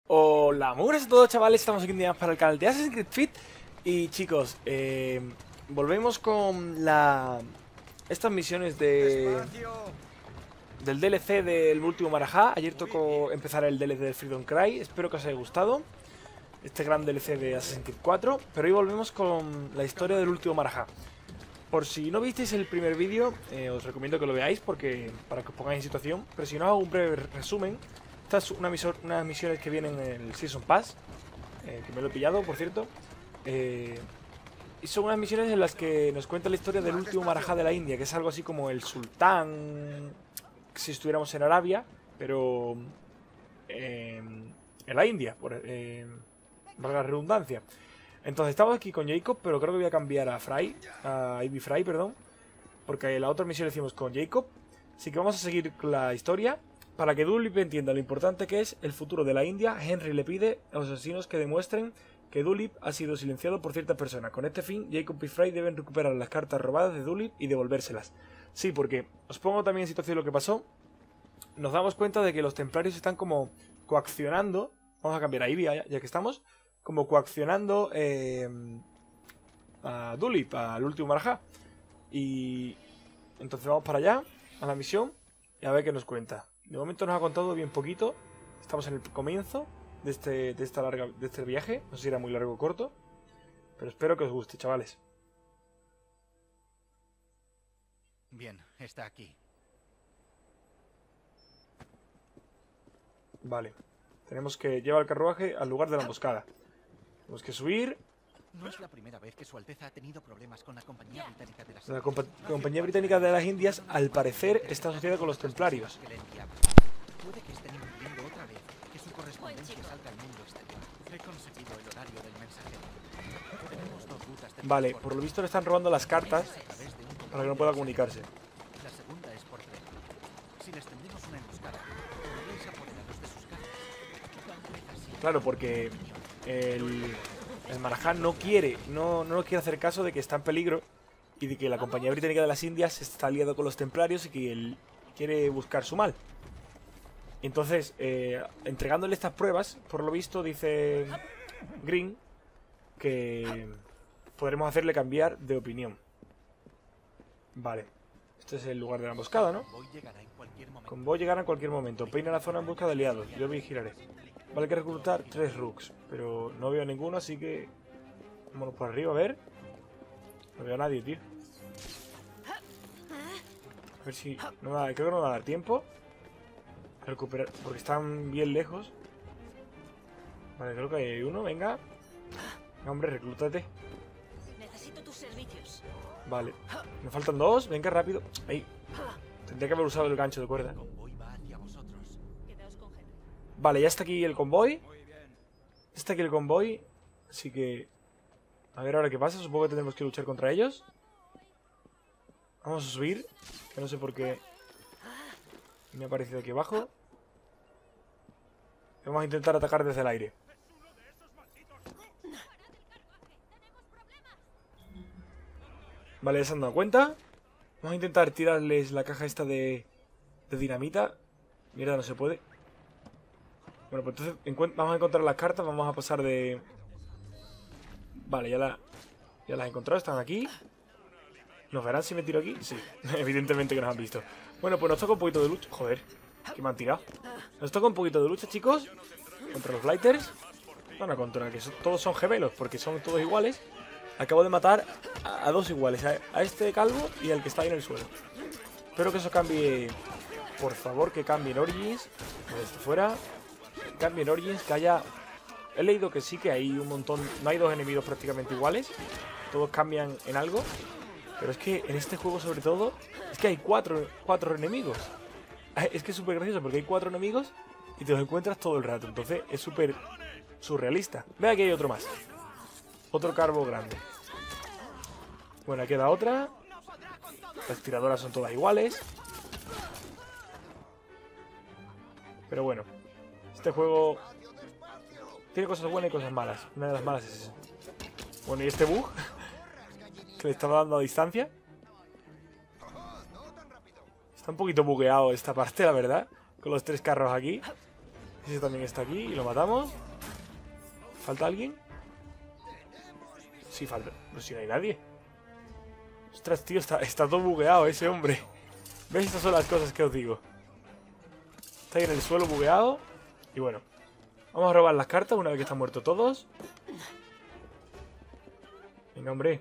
Hola, muy buenas a todos, chavales. Estamos aquí un día más para el canal de Assassin's Creed Fit. Y chicos, volvemos con estas misiones del DLC del último Marajá. Ayer tocó empezar el DLC del Freedom Cry. Espero que os haya gustado este gran DLC de Assassin's Creed 4. Pero hoy volvemos con la historia del último Marajá. Por si no visteis el primer vídeo, os recomiendo que lo veáis para que os pongáis en situación. Pero si no, hago un breve resumen. Esta es unas misiones que vienen en el Season Pass, que me lo he pillado, por cierto. Y son unas misiones en las que nos cuenta la historia del último Marajá de la India, que es algo así como el sultán, si estuviéramos en Arabia, pero en la India, valga la redundancia. Entonces estamos aquí con Jacob, pero creo que voy a cambiar a Ivy Fry, perdón, porque la otra misión la hicimos con Jacob. Así que vamos a seguir la historia. Para que Dulip entienda lo importante que es el futuro de la India, Henry le pide a los asesinos que demuestren que Dulip ha sido silenciado por cierta persona. Con este fin, Jacob y Fry deben recuperar las cartas robadas de Dulip y devolvérselas. Sí, porque os pongo también en situación lo que pasó. Nos damos cuenta de que los templarios están como coaccionando. Vamos a cambiar a Ivy ya que estamos. Como coaccionando a Dulip, al último Marajá. Y entonces vamos para allá, a la misión, y a ver qué nos cuenta. De momento nos ha contado bien poquito. Estamos en el comienzo de este viaje. No sé si era muy largo o corto, pero espero que os guste, chavales. Bien, está aquí. Vale. Tenemos que llevar el carruaje al lugar de la emboscada. Tenemos que subir. No es la primera vez que Su Alteza ha tenido problemas con la Compañía Británica de las La Indias. Compañía Británica de las Indias, al parecer, está asociada con los templarios. Puede que estén impidiendo otra vez que su correspondencia salga al mundo exterior. He conseguido el horario del mensajero. Tenemos dos rutas de Vale, por lo visto le están robando las cartas para que no pueda comunicarse. La segunda es por tren. Si les tendemos una emboscada, podréis apoderaros de sus cartas. Claro, porque el Marajá no quiere hacer caso de que está en peligro y de que la Compañía Británica de las Indias está aliado con los templarios y que él quiere buscar su mal. Entonces, entregándole estas pruebas, por lo visto, dice Green que podremos hacerle cambiar de opinión. Vale. Este es el lugar de la emboscada, ¿no? Convoy llegará en cualquier momento. Peina la zona en busca de aliados. Yo vigilaré. Vale, hay que reclutar 3 rooks, pero no veo ninguno, así que vámonos por arriba a ver. No veo a nadie, tío. A ver si... creo que no va a dar tiempo a recuperar, porque están bien lejos. Vale, creo que hay uno, venga. Venga, hombre, reclútate. Necesito tus servicios. Vale, me faltan 2, venga rápido. Ahí. Tendría que haber usado el gancho de cuerda. Vale, ya está aquí el convoy. Está aquí el convoy. Así que... a ver ahora qué pasa. Supongo que tendremos que luchar contra ellos. Vamos a subir. Que no sé por qué me ha aparecido aquí abajo. Vamos a intentar atacar desde el aire. Vale, ya se han dado cuenta. Vamos a intentar tirarles la caja esta de dinamita. Mierda, no se puede. Bueno, pues entonces vamos a encontrar las cartas. Vamos a pasar de... Vale, ya las he encontrado. Están aquí. ¿Nos verán si me tiro aquí? Sí, evidentemente que nos han visto. Bueno, pues nos toca un poquito de lucha. Joder, que me han tirado. Nos toca un poquito de lucha, chicos. Contra los Blighters. Bueno, contra que todos son gemelos, porque son todos iguales. Acabo de matar a 2 iguales. A este calvo y al que está ahí en el suelo. Espero que eso cambie. Por favor, que cambie en Origins. Desde fuera. Cambie en Origins, que haya... He leído que sí, que hay un montón... No hay 2 enemigos prácticamente iguales. Todos cambian en algo. Pero es que en este juego, sobre todo, es que hay 4 enemigos. Es que es súper gracioso porque hay 4 enemigos y te los encuentras todo el rato. Entonces es súper surrealista. Ve, aquí hay otro más. Otro carbo grande. Bueno, aquí queda otra. Las tiradoras son todas iguales. Pero bueno, este juego tiene cosas buenas y cosas malas. Una de las malas es esa. Bueno, y este bug que le estaba dando a distancia. Está un poquito bugueado esta parte, la verdad. Con los 3 carros aquí. Ese también está aquí y lo matamos. ¿Falta alguien? Sí, falta. Pero si no hay nadie. Ostras, tío, está todo bugueado ese hombre. ¿Veis? Estas son las cosas que os digo. Está ahí en el suelo bugueado. Y bueno, vamos a robar las cartas una vez que están muertos todos. Venga, hombre.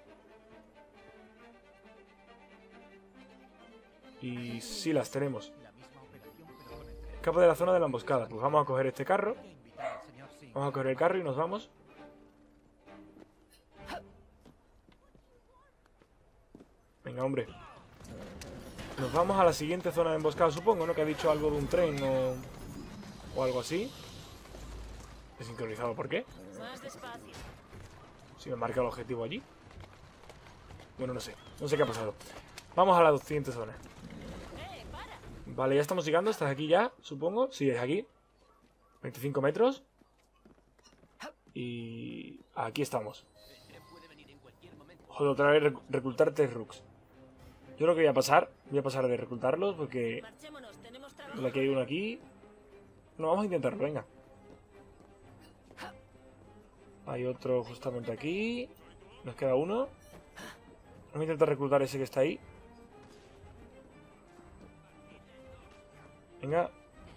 Y sí, las tenemos. Escapa de la zona de la emboscada. Pues vamos a coger este carro. Vamos a coger el carro y nos vamos. Venga, hombre. Nos vamos a la siguiente zona de emboscada, supongo, ¿no? Que ha dicho algo de un tren o algo así. Desincronizado, ¿por qué? Más despacio. Si me marca el objetivo allí. Bueno, no sé. No sé qué ha pasado. Vamos a la siguiente zona. Para. Vale, ya estamos llegando. ¿Estás aquí ya, supongo? Sí, es aquí. 25 metros. Y aquí estamos. Joder, otra vez reclutar 3 rooks. Yo creo que voy a pasar de reclutarlos porque Marchémonos, tenemos trabajo. aquí hay uno aquí. No, vamos a intentarlo, venga. Hay otro justamente aquí. Nos queda uno. Vamos a intentar reclutar ese que está ahí. Venga.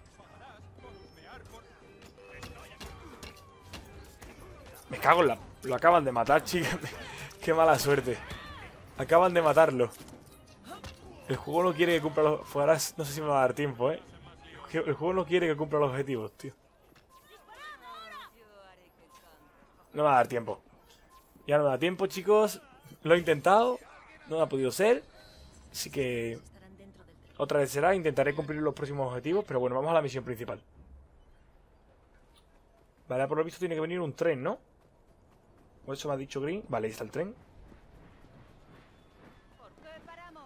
Me cago en la... Lo acaban de matar, chicas. Qué mala suerte. Acaban de matarlo. El juego no quiere que cumpla los... Ahora no sé si me va a dar tiempo, ¿eh? El juego no quiere que cumpla los objetivos, tío. No me va a dar tiempo. Ya no me da tiempo, chicos. Lo he intentado. No me ha podido ser. Así que... Estarán dentro del tren. Otra vez será. Intentaré cumplir los próximos objetivos. Pero bueno, vamos a la misión principal. Vale, por lo visto tiene que venir un tren, ¿no? O eso me ha dicho Green. Vale, ahí está el tren. ¿Por qué paramos?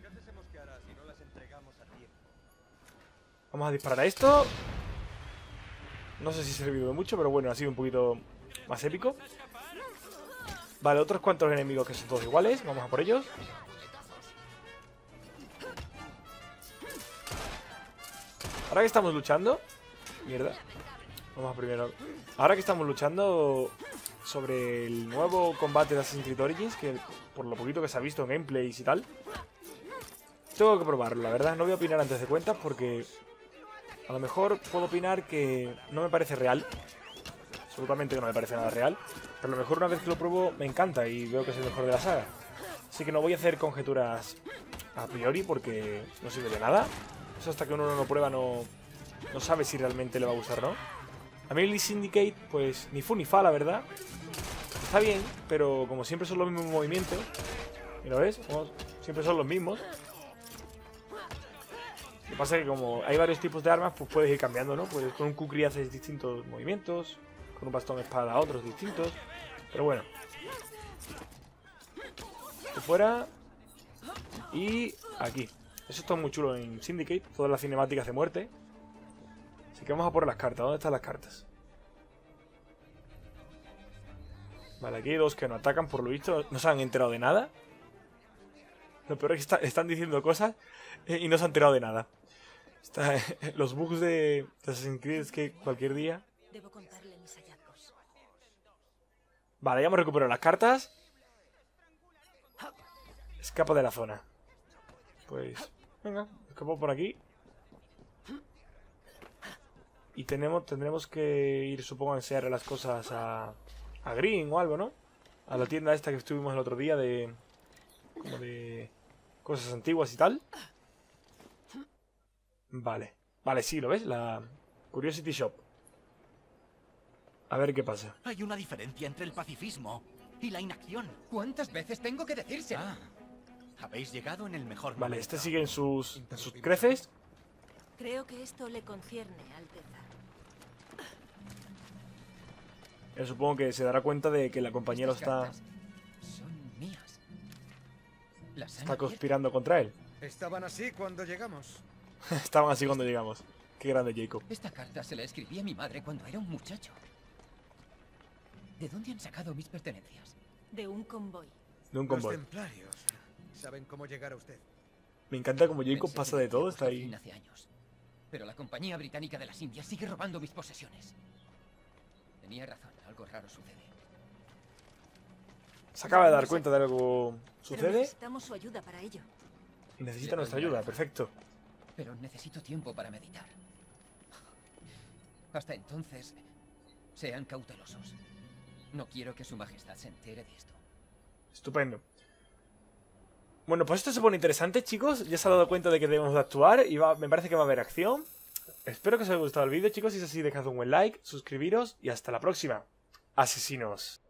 Vamos a disparar a esto. No sé si ha servido de mucho, pero bueno, ha sido un poquito más épico. Vale, otros cuantos enemigos que son todos iguales. Vamos a por ellos. Ahora que estamos luchando... Mierda. Vamos a primero... Ahora que estamos luchando sobre el nuevo combate de Assassin's Creed Origins, que por lo poquito que se ha visto en gameplays y tal, tengo que probarlo, la verdad. No voy a opinar antes de cuentas porque a lo mejor puedo opinar que no me parece real. Absolutamente que no me parece nada real. Pero a lo mejor una vez que lo pruebo me encanta y veo que es el mejor de la saga. Así que no voy a hacer conjeturas a priori porque no sirve de nada. Eso hasta que uno no lo prueba no sabe si realmente le va a gustar o no. A mí el Syndicate, pues ni fu ni fa, la verdad. Está bien, pero como siempre son los mismos movimientos. ¿Mira, ves? Como siempre son los mismos. Lo que pasa es que como hay varios tipos de armas, pues puedes ir cambiando, ¿no? Pues con un kukri haces distintos movimientos. Con un bastón espada otros distintos. Pero bueno. Esto fuera. Y aquí. Eso está muy chulo en Syndicate. Todas las cinemáticas de muerte. Así que vamos a por las cartas. ¿Dónde están las cartas? Vale, aquí hay dos que no atacan, por lo visto. No se han enterado de nada. Lo peor es que están diciendo cosas y no se han enterado de nada. Los bugs de Assassin's Creed es que cualquier día... Debo contarle mis hallazgos. Vale, ya hemos recuperado las cartas. Escapa de la zona. Pues... Venga, escapo por aquí. Y tendremos que ir, supongo, a enseñarle las cosas a Green o algo, ¿no? A la tienda esta que estuvimos el otro día de... Como de... Cosas antiguas y tal. Vale. Vale, sí, ¿lo ves? La Curiosity Shop. A ver qué pasa. Hay una diferencia entre el pacifismo y la inacción. ¿Cuántas veces tengo que decírselo? Ah, habéis llegado en el mejor Vale, momento. este sigue en sus creces. Creo que esto le concierne, Alteza. Él supongo que se dará cuenta de que la compañía lo Estas está cartas son mías. Las han está abierto. conspirando contra él. Estaban así cuando llegamos. Estaban así cuando llegamos. Qué grande Jacob. Esta carta se la escribí a mi madre cuando era un muchacho. ¿De dónde han sacado mis pertenencias? De un convoy. De un Los convoy. templarios saben cómo llegar a usted. Me encanta como Jacob Pensé pasa que de todo. vivíamos Está por ahí. fin hace años. Pero la Compañía Británica de las Indias sigue robando mis posesiones. Tenía razón, algo raro sucede. Se acaba de dar cuenta de algo Pero sucede necesitamos su ayuda para ello. y necesita nuestra ayuda. Perfecto. Pero necesito tiempo para meditar. Hasta entonces, sean cautelosos. No quiero que su majestad se entere de esto. Estupendo. Bueno, pues esto se pone interesante, chicos. Ya se ha dado cuenta de que debemos de actuar y me parece que va a haber acción. Espero que os haya gustado el vídeo, chicos. Si es así, dejad un buen like, suscribiros y hasta la próxima. Asesinos.